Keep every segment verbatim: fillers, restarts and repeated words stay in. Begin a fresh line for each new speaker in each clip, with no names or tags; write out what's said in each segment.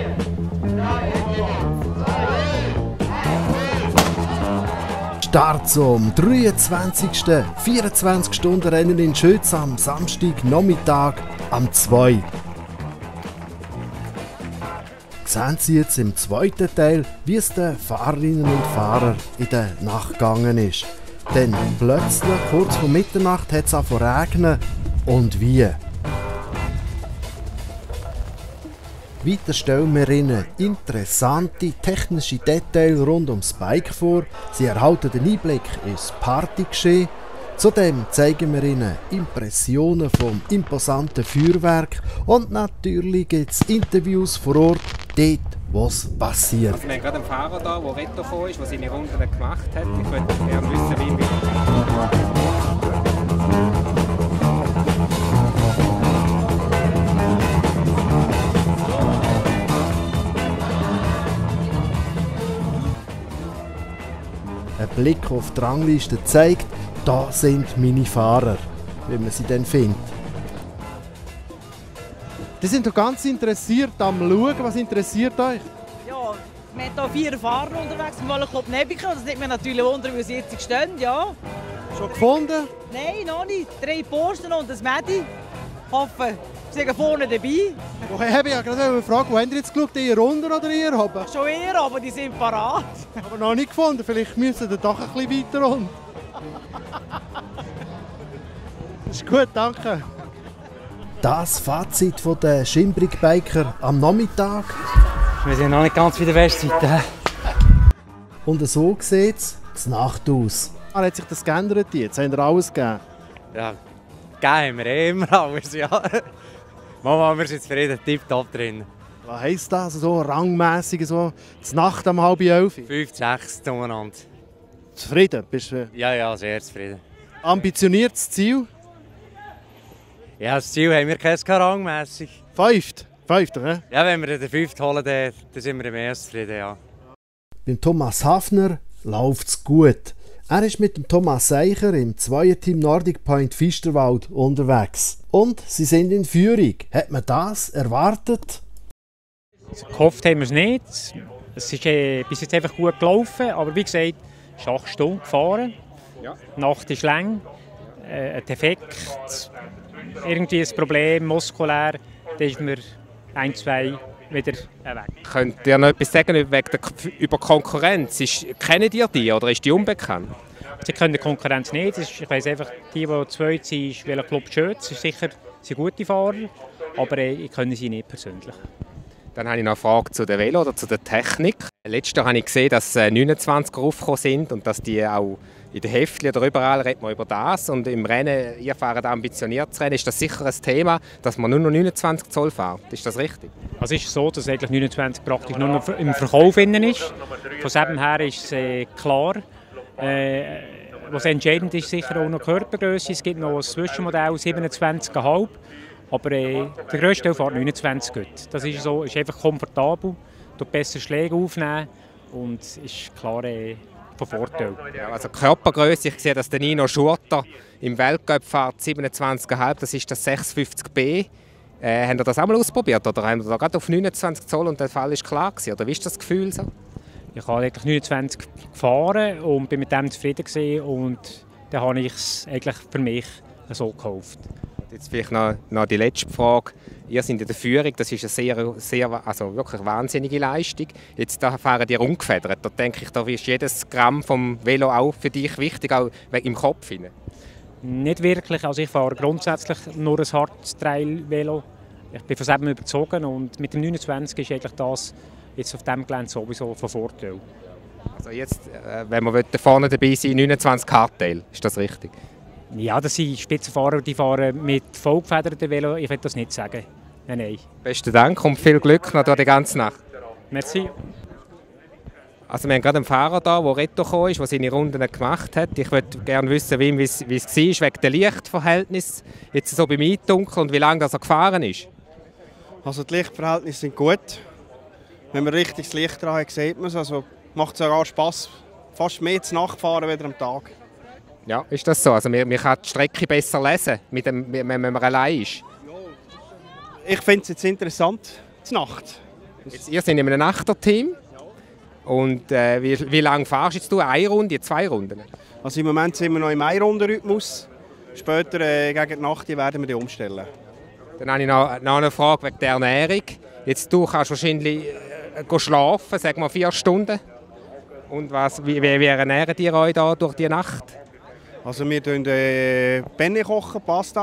Start zum dreiundzwanzigsten vierundzwanzig-Stunden-Rennen in Schütz am Samstagnachmittag am zwei. Sehen Sie jetzt im zweiten Teil, wie es den Fahrerinnen und Fahrern in der Nacht gegangen ist. Denn plötzlich, kurz vor Mitternacht, hat es angefangen zu regnen. Und wie? Weiter stellen wir Ihnen interessante technische Details rund ums Bike vor. Sie erhalten den Einblick ins Partygeschehen. Zudem zeigen wir Ihnen Impressionen vom imposanten Feuerwerk. Und natürlich gibt es Interviews vor Ort, dort, wo es passiert.
Also wir haben gerade einen Fahrer da, der Retto gekommen ist, der seine Runden gemacht hat. Ich würde gerne wissen, wie wir...
Ein Blick auf die Rangliste zeigt, da sind meine Fahrer, wie man sie dann findet. Die sind doch ganz interessiert am Schauen. Was interessiert euch?
Ja, wir haben hier vier Fahrer unterwegs. Wir wollen Club Nebika. Das nimmt mich natürlich wunder, wie sie jetzt stehen. Ja.
Schon gefunden?
Nein, noch nicht. Drei Posten und ein Medi. Ich hoffe, sie sind vorne dabei.
Woher habe ich ja gerade eine Frage, wo habt ihr jetzt geschaut? Ihr runter oder ihr oben?
Schon eher, aber die sind parat.
Aber noch nicht gefunden. Vielleicht müssen ihr doch ein bisschen weiter runter. Das ist gut, danke. Das Fazit der Schimbrig-Biker am Nachmittag.
Wir sind noch nicht ganz bei der Westseite.
Und so sieht es zur Nacht aus. Ah, hat sich das geändert jetzt? Haben ihr alles gegeben?
Ja, gegeben haben wir eh immer alles, ja. Mama, wir sind zufrieden, tipptopp drin.
Was heisst das, so rangmässig, so zur Nacht um halb elf?
fünf, sechs umeinander.
Zufrieden? Bist du
Ja, ja, sehr zufrieden.
ambitioniertes Ziel?
Ja, das Ziel haben wir kein rangmässig.
Fünft? Fünft, ne?
Ja, wenn wir den fünften holen, dann, dann sind wir mehr zufrieden, ja.
Beim Thomas Hafner läuft es gut. Er ist mit dem Thomas Seicher im Zweierteam Nordic Point Fisterwald unterwegs. Und sie sind in Führung. Hat man das erwartet?
Gehofft haben wir es nicht. Es ist äh, bis jetzt einfach gut gelaufen, aber wie gesagt, es ist acht Stunden gefahren.
Ja.
Die Nacht ist lang, äh, ein Defekt, irgendwie ein Problem muskulär, dann ist mir ein, zwei wieder weg.
Könnt ihr noch etwas sagen wegen der, über Konkurrenz? Ist, kennt ihr die oder ist die unbekannt?
Sie können die Konkurrenz nicht. Ich weiss einfach, die, die zweit sind, ist welcher Club Schütz. Ist sicher sind gute Fahrer, aber äh, ich kenne sie nicht persönlich.
Dann habe ich noch eine Frage zu der Velo oder zu der Technik. Letztes Jahr habe ich gesehen, dass neunundzwanziger aufgekommen sind und dass die auch in den Heftchen oder überall redet man über das. Und im Rennen, ihr fahrt ambitioniertes Rennen, ist das sicher ein Thema, dass man nur noch neunundzwanzig Zoll fährt. Ist das richtig?
Also es ist so, dass eigentlich neunundzwanzig praktisch nur noch im Verkauf ist. Von dem her ist es äh, klar. Äh, was entscheidend ist, sicher auch noch Körpergröße. Es gibt noch ein Zwischenmodell siebenundzwanzig Komma fünf. Aber äh, der grösste Teil fährt neunundzwanzig gut. Das ist so, ist einfach komfortabel, tut besser Schläge aufnehmen und ist klar äh, von Vorteil.
Ja, also Körpergröße, ich sehe, dass der Nino Schurter im Weltcup fährt siebenundzwanzig Komma fünf, das ist das sechsundfünfzig B. Äh, haben Sie das auch mal ausprobiert oder haben Sie da gerade auf neunundzwanzig Zoll und der Fall ist klar gewesen? Oder wie ist das Gefühl so?
Ich habe eigentlich neunundzwanzig gefahren und bin mit dem zufrieden gewesen und dann habe ich es eigentlich für mich so gekauft.
Jetzt vielleicht noch, noch die letzte Frage. Ihr seid in der Führung, das ist eine sehr, sehr, also wirklich wahnsinnige Leistung. Jetzt da fahren die ungefedert. Da denke ich, da ist jedes Gramm vom Velo auch für dich wichtig, auch im Kopf hinein.
Nicht wirklich. Also ich fahre grundsätzlich nur ein Hard-Trail-Velo. Ich bin von dem überzogen und mit dem neunundzwanzig ist eigentlich das jetzt auf diesem Gelände sowieso von Vorteil.
Also jetzt, wenn man vorne dabei sein will, neunundzwanzig Hardtail, ist das richtig?
Ja, das sind Spitzenfahrer, die fahren mit vollgefederten Velo. Ich will das nicht sagen. Nein, nein.
Besten Dank und viel Glück noch durch die ganze Nacht.
Merci.
Also wir haben gerade einen Fahrer da, der Retto gekommen ist, der seine Runden gemacht hat. Ich würde gerne wissen, wie es war, wegen dem Lichtverhältnis, jetzt so beim Eindunkeln und wie lange das er gefahren ist.
Also die Lichtverhältnisse sind gut. Wenn man richtig das Licht dran hat, sieht man es. Also macht es sogar Spass, fast mehr zu Nacht fahren als am Tag.
Ja, ist das so? Also man, man kann die Strecke besser lesen, mit dem, wenn man allein ist?
Ich finde es jetzt interessant, zur Nacht.
Jetzt, ihr seid in einem Achterteam. Und äh, wie, wie lange fahrst jetzt du? Eine Runde, zwei Runden?
Also im Moment sind wir noch im Ein-Runden-Rhythmus. Später, äh, gegen die Nacht, werden wir die umstellen.
Dann habe ich noch, noch eine Frage wegen der Ernährung. Jetzt, du kannst wahrscheinlich äh, schlafen, sagen wir vier Stunden. Und was, wie, wie, wie ernährt ihr euch da durch die Nacht?
Also wir kochen äh, Penne kochen, Pasta.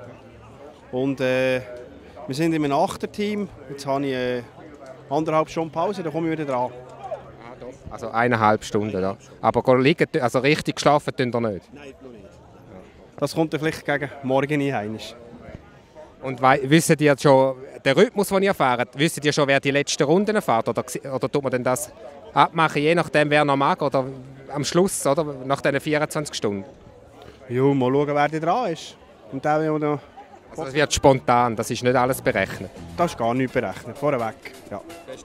Und äh, wir sind in einem Achterteam. Jetzt habe ich äh, anderthalb Stunden Pause, dann komme ich wieder dran.
Also eineinhalb Stunden, ja. Aber liegen, also richtig geschlafen tun ihr nicht?
Nein, noch nicht. Das kommt dann vielleicht gegen morgen ein.
Und wisst ihr schon, den Rhythmus, den ihr fahrt, wisst ihr schon, wer die letzten Runden fährt? Oder, oder tut man denn das abmachen, je nachdem, wer noch mag? Oder am Schluss, oder? Nach diesen vierundzwanzig Stunden?
Ja, mal schauen, wer da dran ist. Und der, der noch...
Also das wird spontan, das ist nicht alles berechnet?
Das ist gar nicht berechnet, vorweg. Ja.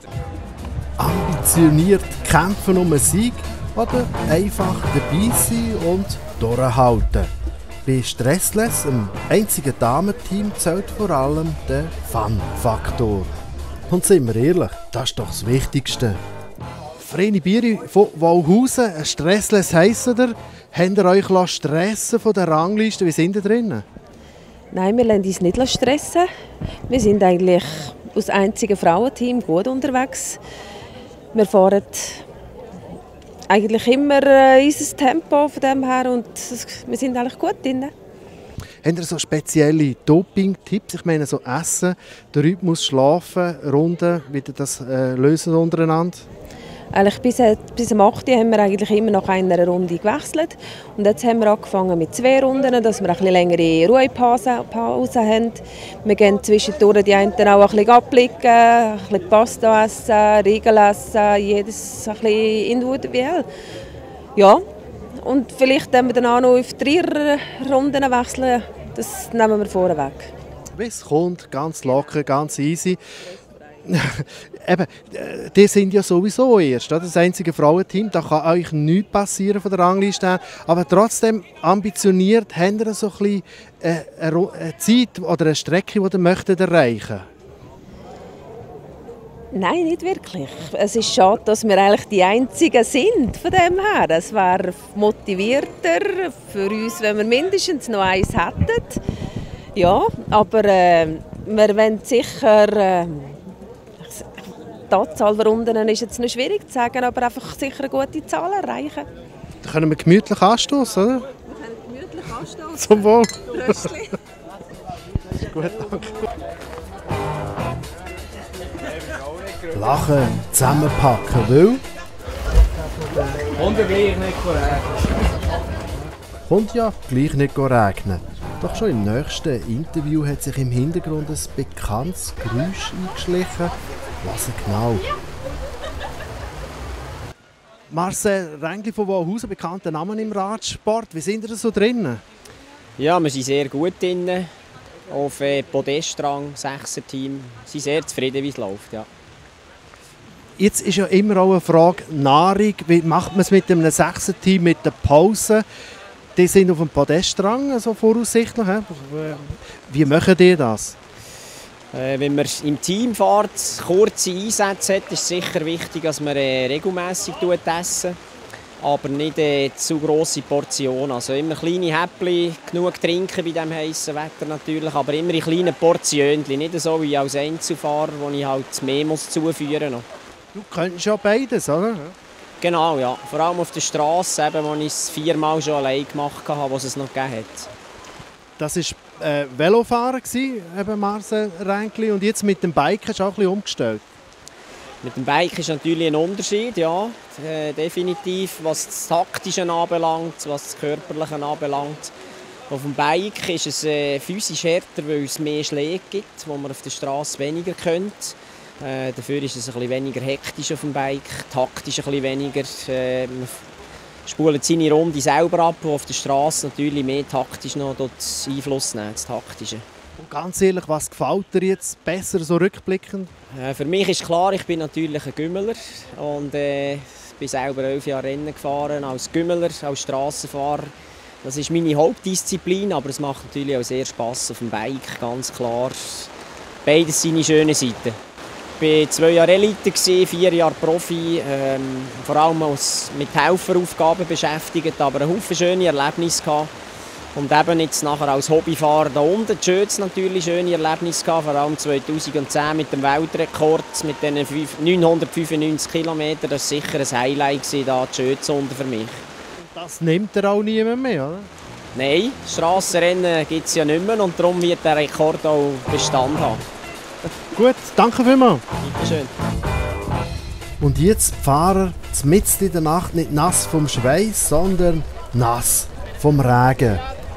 Ambitioniert kämpfen um einen Sieg oder einfach dabei sein und durchhalten. Bei Stressless, dem einzigen Damenteam, zählt vor allem der Fun-Faktor. Und sind wir ehrlich, das ist doch das Wichtigste. Vreni Bieri von Wauhausen, Stressless heisst ihr. Habt ihr euch stressen von der Rangliste? Wie sind ihr drinnen?
Nein, wir lassen uns nicht stressen. Wir sind eigentlich als einziges Frauenteam gut unterwegs. Wir fahren eigentlich immer äh, unser Tempo von dem her und wir sind eigentlich gut drin.
Habt ihr so spezielle Doping-Tipps? Ich meine, so Essen, der Rhythmus, Schlafen, Runden, wie ihr das äh, lösen untereinander?
Eigentlich bis, bis am acht haben wir eigentlich immer nach einer Runde gewechselt. Und jetzt haben wir angefangen mit zwei Runden, dass wir ein bisschen längere Ruhepause Pause haben. Wir gehen zwischendurch die einen auch ein bisschen abblicken, ein bisschen Pasta essen, Riegel essen, jedes ein bisschen individuell. Ja, und vielleicht wenn wir dann auch noch auf drei Runden wechseln, das nehmen wir vorweg.
Wie es kommt, ganz locker, ganz easy. Eben, die sind ja sowieso erst, das einzige Frauenteam, da kann euch nichts passieren von der Rangliste. Aber trotzdem ambitioniert, habt ihr so ein bisschen eine Zeit oder eine Strecke, die ihr möchtet erreichen?
Nein, nicht wirklich. Es ist schade, dass wir eigentlich die Einzigen sind von dem her. Es wäre motivierter für uns, wenn wir mindestens noch eins hätten. Ja, aber äh, wir wollen sicher... Äh, Die Anzahl der Runden ist jetzt noch schwierig zu sagen, aber einfach sicher eine gute Zahl erreichen.
Da können wir gemütlich anstoßen, oder?
Wir können gemütlich anstoßen.
Zum Wohl.
Röstli.
Gut, danke. Lachen, zusammenpacken, weil...
Und gleich nicht regnen.
Kommt ja gleich nicht regnen. Doch schon im nächsten Interview hat sich im Hintergrund ein bekanntes Geräusch eingeschlichen. Was genau? Marcel Rängli von Wauhausen, bekannter Name im Radsport. Wie sind ihr so drinnen?
Ja, wir sind sehr gut drin. Auf äh, Podestrang, Sechser-Team. Wir sind sehr zufrieden, wie es läuft. Ja.
Jetzt ist ja immer auch eine Frage Nahrung. Wie macht man es mit einem Sechser-Team mit der Pause? Die sind auf dem Podestrang, also voraussichtlich. Wie machen die das?
Äh, wenn man im Team fährt, kurze Einsätze hat, ist es sicher wichtig, dass man äh, regelmässig essen, aber nicht äh, zu grosse Portionen. Also immer kleine Häppchen, genug trinken bei diesem heißen Wetter natürlich, aber immer in kleinen Portionen, nicht so wie als Einzelfahrer, wo ich halt mehr muss zuführen muss.
Du könntest ja beides, oder?
Genau, ja. Vor allem auf der Straße, eben, wo ich es viermal schon allein gemacht habe, wo es noch gegeben hat. Das
war äh, Velofahrer, eben Marcel Ränkli, und jetzt mit dem Bike hast du auch ein bisschen umgestellt.
Mit dem Bike ist natürlich ein Unterschied, ja, äh, definitiv, was das Taktische anbelangt, was das Körperliche anbelangt. Auf dem Bike ist es äh, physisch härter, weil es mehr Schläge gibt, wo man auf der Straße weniger könnte. Äh, dafür ist es ein bisschen weniger hektisch auf dem Bike, taktisch ein bisschen weniger. Äh, man spult seine Runde selber ab, wo auf der Straße natürlich mehr taktisch noch Einfluss nehmen, das Taktische.
Und ganz ehrlich, was gefällt dir jetzt besser, so rückblickend?
Äh, für mich ist klar, ich bin natürlich ein Gümmeler und äh, bin selber elf Jahre Rennen gefahren als Gümmeler, als Strassenfahrer. Das ist meine Hauptdisziplin, aber es macht natürlich auch sehr Spass auf dem Bike, ganz klar. Beides seine schönen Seiten. war zwei Jahre Elite, vier Jahre Profi, ähm, vor allem als mit Helferaufgaben beschäftigt, aber ein Haufen schöne Erlebnisse gehabt. Und eben jetzt nachher als Hobbyfahrer da unten, die Schötz natürlich schöne Erlebnisse gehabt, vor allem zweitausendzehn mit dem Weltrekord, mit den neunhundertfünfundneunzig Kilometern. Das war sicher ein Highlight gewesen, da die Schötz unten für mich.
Das nimmt er auch niemand mehr, oder?
Nein, Strassenrennen gibt es ja nicht mehr und darum wird der Rekord auch Bestand haben.
Gut, danke vielmals.
Bitte schön.
Und jetzt die Fahrer mitten in der Nacht nicht nass vom Schweiß, sondern nass vom Regen.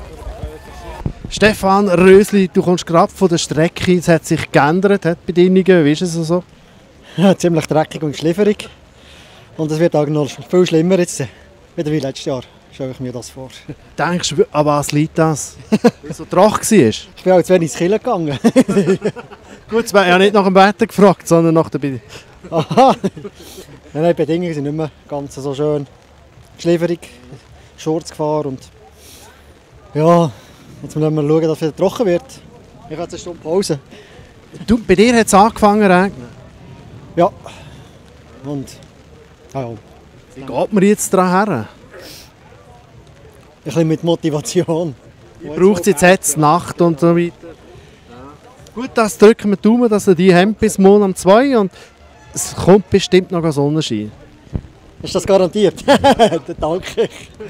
Stefan Rösli, du kommst gerade von der Strecke, es hat sich geändert, hat Bedingungen, wie ist es so?
Ja, ziemlich dreckig und schliferig. Und es wird auch noch viel schlimmer jetzt, wieder wie letztes Jahr, stelle ich mir das vor.
Denkst du, an was liegt das? Weil es so trocken war?
Ich bin auch zu wenig ins Killen gegangen.
Gut, es wäre ja nicht nach dem Wetter gefragt, sondern nach der Bedingung.
Aha! Nein, die Bedingungen sind nicht mehr ganz so schön. Schliferig, Shorts gefahren und ja, jetzt müssen wir schauen, dass es wieder trocken wird. Ich habe jetzt eine Stunde Pause.
Du, bei dir hat es angefangen zu regnen?
Ja. Und ja, ja.
Wie geht man jetzt daran her?
Ein bisschen mit Motivation.
Braucht es jetzt, jetzt Nacht und so weiter? Gut, das drücken wir die Daumen, dass er die haben bis morgen um zwei und es kommt bestimmt noch ein Sonnenschein.
Ist das garantiert? Danke.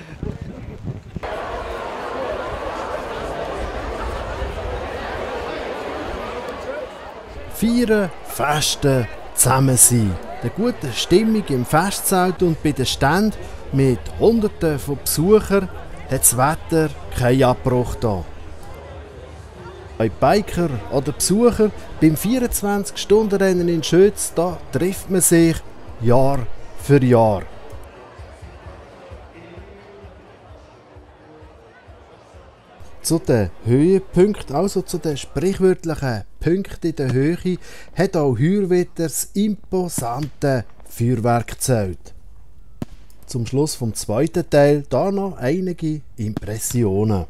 Feiern, festen, zusammen sein. Der gute Stimmung im Festzelt und bei den Ständen mit Hunderten von Besuchern hat das Wetter keinen Abbruch da. Bei Biker oder Besucher beim vierundzwanzig-Stunden-Rennen in Schötz, da trifft man sich Jahr für Jahr. Zu den Höhepunkten, also zu den sprichwörtlichen Punkten in der Höhe, hat auch heuer wieder das imposante Feuerwerk gezählt. Zum Schluss vom zweiten Teil da noch einige Impressionen.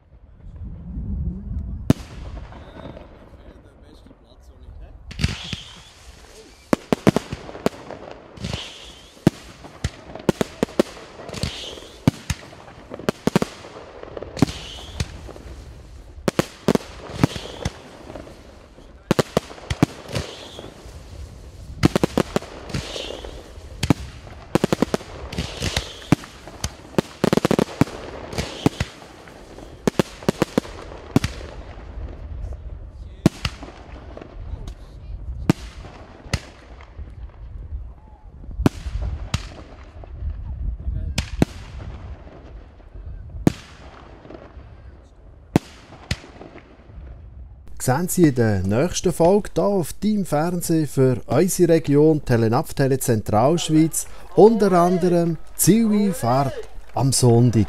Sehen Sie in der nächsten Folge hier auf deinem Fernsehen für unsere Region Telenaf Tele Zentralschweiz unter anderem Zieleinfahrt am Sonntag.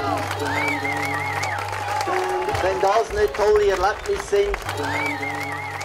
Wenn das nicht tolle Erlebnisse sind.